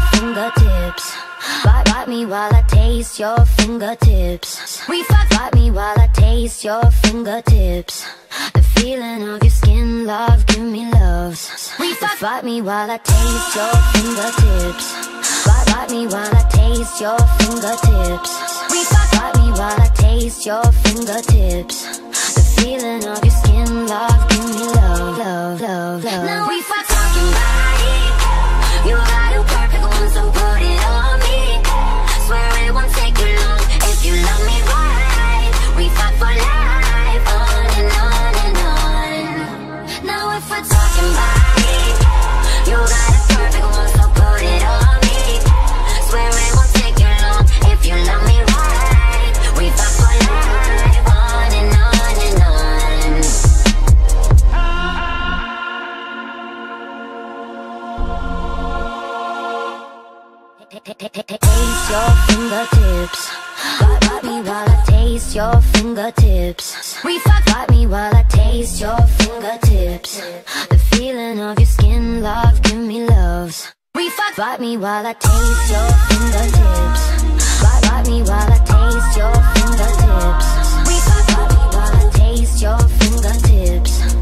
fingertips. Bite me while I taste your fingertips. We fuck. Bite me while I taste your fingertips. The feeling of your skin, love, give me love. We fuck. Bite me while I taste your fingertips. Bite me while I taste your fingertips. We fuck. Bite me while I taste your fingertips. The feeling of your skin, love, give me love, love, love, love. Now we fuck talking body. You got a perfect one, so put it on me. Swear it won't take you long if you love me right. We fuck for life, on and on and on. Now if we're talking body, you got a perfect one, so put it on me. Swear it won't take you long if you love me right. We fuck for life, on and on and on. Taste your fingertips. Bite me while I taste your fingertips. We fuck. Bite me while I taste your fingertips. The feeling of your skin, love, give me loves. We fuck. Bite me while I taste your fingertips. Bite me while I taste your fingertips. We fuck. Bite me while I taste your fingertips.